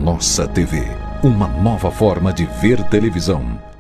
Nossa TV, uma nova forma de ver televisão.